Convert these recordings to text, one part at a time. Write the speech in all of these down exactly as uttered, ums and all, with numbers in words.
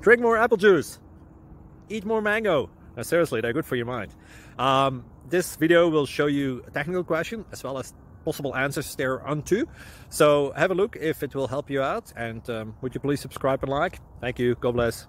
Drink more apple juice. Eat more mango. No, seriously, they're good for your mind. Um, this video will show you a technical question as well as possible answers thereunto. So have a look if it will help you out, and um, would you please subscribe and like? Thank you. God bless.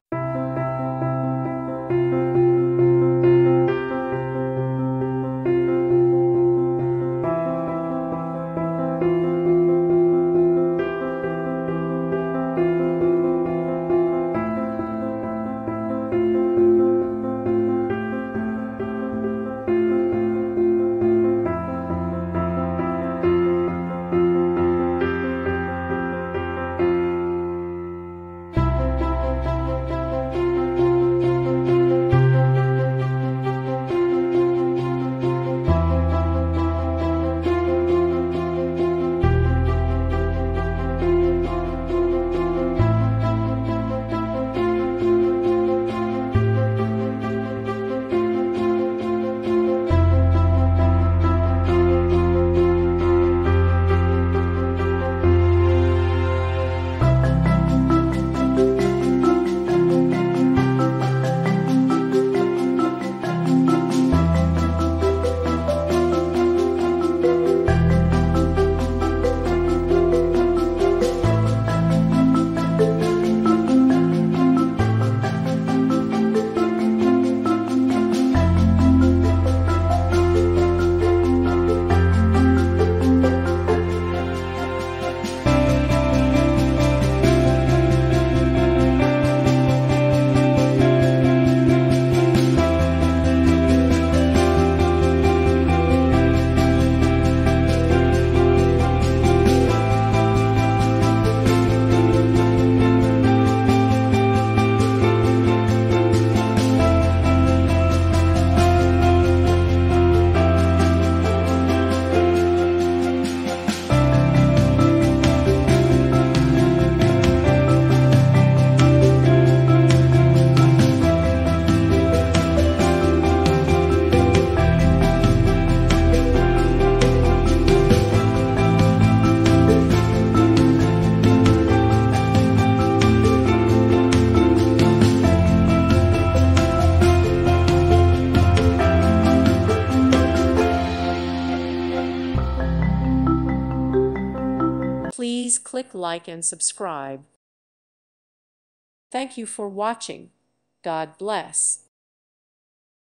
Please click like and subscribe. Thank you for watching. God bless.